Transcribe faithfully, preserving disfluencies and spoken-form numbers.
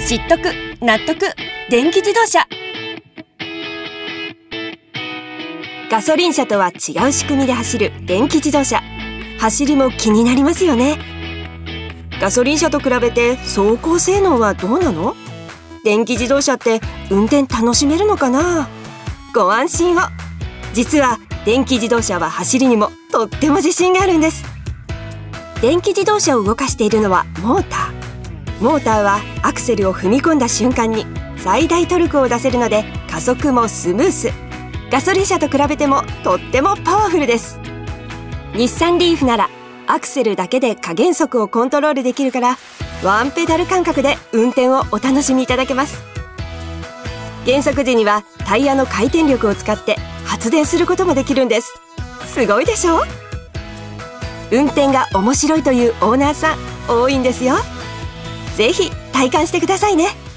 知っとく納得電気自動車。ガソリン車とは違う仕組みで走る電気自動車。走りも気になりますよね。ガソリン車と比べて走行性能はどうなの？電気自動車って運転楽しめるのかな？ご安心を。実は電気自動車は走りにもとっても自信があるんです。電気自動車を動かしているのはモーター。モーターはアクセルを踏み込んだ瞬間に最大トルクを出せるので加速もスムース。ガソリン車と比べてもとってもパワフルです。日産リーフならアクセルだけで加減速をコントロールできるからワンペダル感覚で運転をお楽しみいただけます。減速時にはタイヤの回転力を使って発電することもできるんです。すごいでしょ？運転が面白いというオーナーさん多いんですよ。ぜひ体感してくださいね。